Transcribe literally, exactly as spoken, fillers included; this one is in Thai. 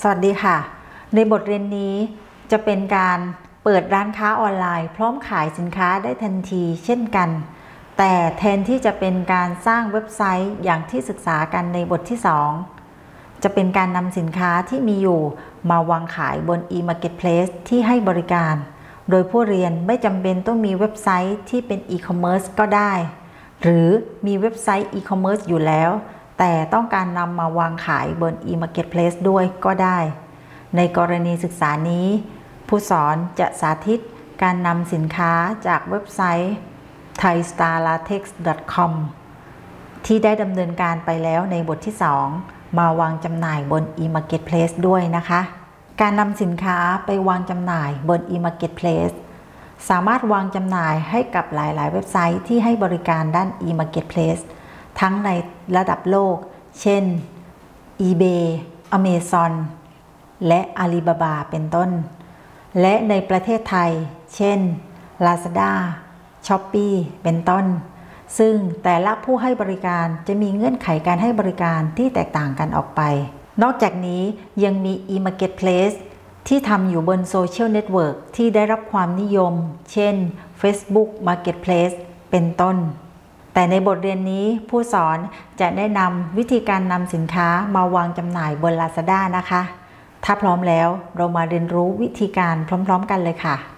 สวัสดีค่ะในบทเรียนนี้จะเป็นการเปิดร้านค้าออนไลน์พร้อมขายสินค้าได้ทันทีเช่นกันแต่แทนที่จะเป็นการสร้างเว็บไซต์อย่างที่ศึกษากันในบทที่สองจะเป็นการนำสินค้าที่มีอยู่มาวางขายบน e-marketplace ที่ให้บริการโดยผู้เรียนไม่จำเป็นต้องมีเว็บไซต์ที่เป็น e-commerce ก็ได้หรือมีเว็บไซต์ e-commerce อยู่แล้วแต่ต้องการนำมาวางขายบน e-marketplace ด้วยก็ได้ในกรณีศึกษานี้ผู้สอนจะสาธิตการนำสินค้าจากเว็บไซต์ ไทยสตาร์ลาเท็กซ์ ดอท คอม ที่ได้ดำเนินการไปแล้วในบทที่สองมาวางจำหน่ายบน e-marketplace ด้วยนะคะการนำสินค้าไปวางจำหน่ายบน e-marketplace สามารถวางจำหน่ายให้กับหลายๆเว็บไซต์ที่ให้บริการด้าน e-marketplace ทั้งในระดับโลกเช่น eBay Amazon และ Alibaba เป็นต้นและในประเทศไทยเช่น Lazada Shopee เป็นต้นซึ่งแต่ละผู้ให้บริการจะมีเงื่อนไขการให้บริการที่แตกต่างกันออกไปนอกจากนี้ยังมี e-marketplace ที่ทำอยู่บนโซเชียลเน็ตเวิร์กที่ได้รับความนิยมเช่น Facebook Marketplace เป็นต้นแต่ในบทเรียนนี้ผู้สอนจะแนะนำวิธีการนำสินค้ามาวางจำหน่ายบน Lazada นะคะถ้าพร้อมแล้วเรามาเรียนรู้วิธีการพร้อมๆกันเลยค่ะ